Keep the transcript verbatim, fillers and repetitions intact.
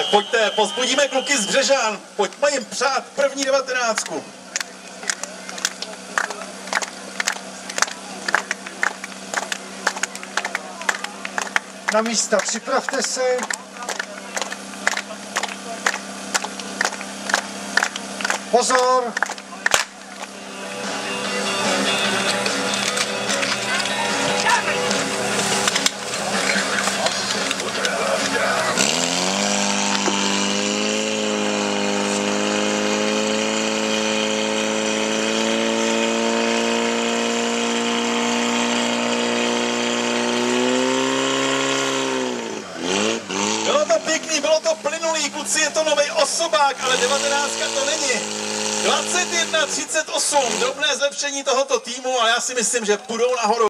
Tak pojďte, pozbudíme kluky z Břežan, pojďme jim přát první devatenáctku. Na místa, připravte se. Pozor! Bylo to plynulý, kluci, je to nový osobák, ale devatenáctka to není. dvacet jedna třicet osm, drobné zlepšení tohoto týmu a já si myslím, že půjdou nahoru.